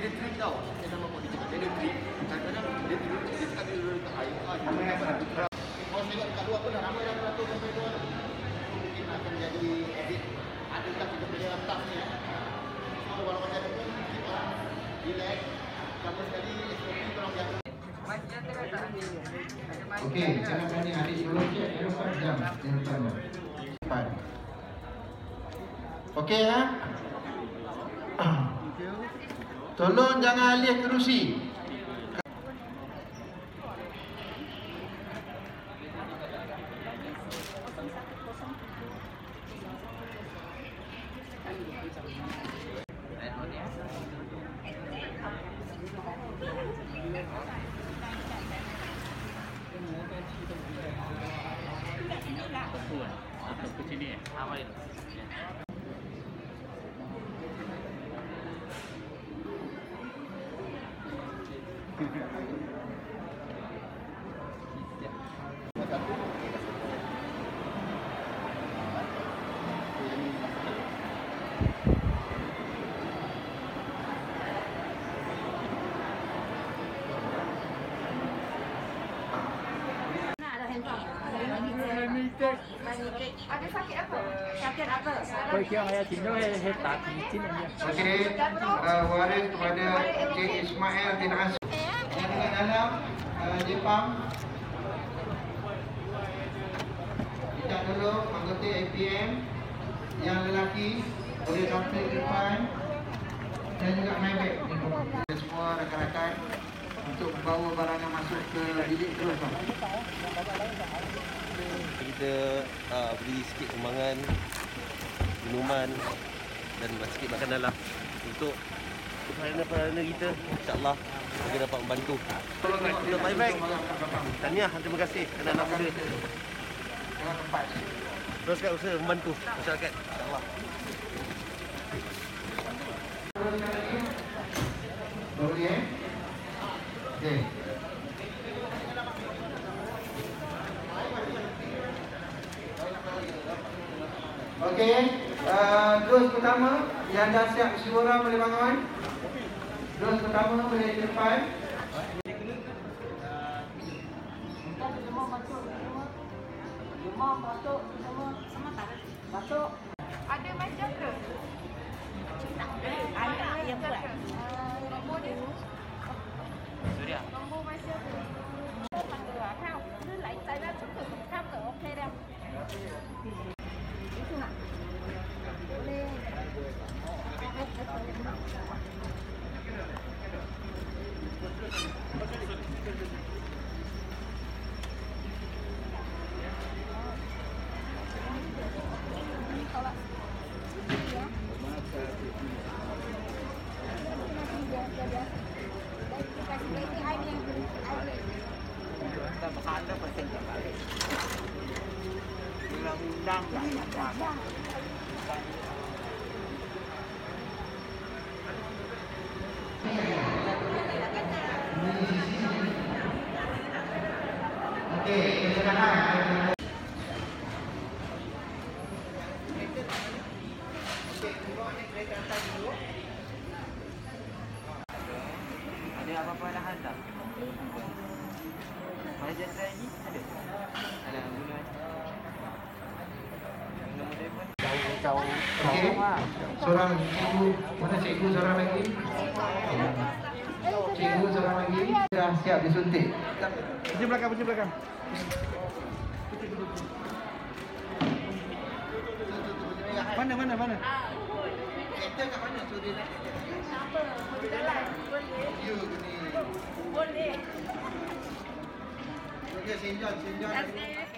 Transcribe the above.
ada trip tau. Saya nama mau dia cakap, dia ada trip. Kadang-kadang dia cakap dia letak air. Kalau saya tengok kat luar pun dah ramai dah beratur sampai luar. Mungkin akan jadi edit. Adakah kita punya letak ni ya. So, kalau macam tu pun, kita relax. Sama sekali, SOP kalau jaga. Okey, jangan berani adik dulu je. Elok jam yang pertama. Okey ya. Tolong jangan alih kerusi. Ke sini apa itu? Ada sakit apa? Sakit apa? Kau kira ayah tinggal tak izin aja. Okey, waris kepada Encik Ismail bin As. Yang dekat dalam Jepang. Kita dulu anggota APM yang lelaki boleh tampil ke depan dan juga main back. Semua rakan-rakan untuk membawa barangan masuk ke bilik terus. Kita beri sikit sumbangan minuman dan sikit makanan lah untuk perharian kita, insyaAllah kita dapat membantu untuk my bag. Tahniah, terima kasih kerana anak muda teruskan usaha membantu masyarakat, insyaAllah. Boleh okey. Okey, dos pertama yang dah siap suara boleh bangun. Dos pertama boleh ke depan. Ada macam ke? Ada yang buat. Nombor dia. Suria. Nombor macam tu. Không, cứ lấy tay ra chút từ thăm rồi ok đâu. Itu nak. Boleh. Ada persen tak balik. Undang-undang lah. Okey, silakan. Ada apa-apa dah hantar? Mana jet lagi? Ada? Ada guna. Nombor telefon. Jauh. Okey. Seorang cikgu, mana cikgu seorang lagi? Cikgu seorang lagi dah siap disuntik. Puji belakang. Mana? Kereta kat mana tu dia nak? Apa? Boleh jalan. Boleh. You ni. Boleh. Okey, Sinjon. Terima kasih.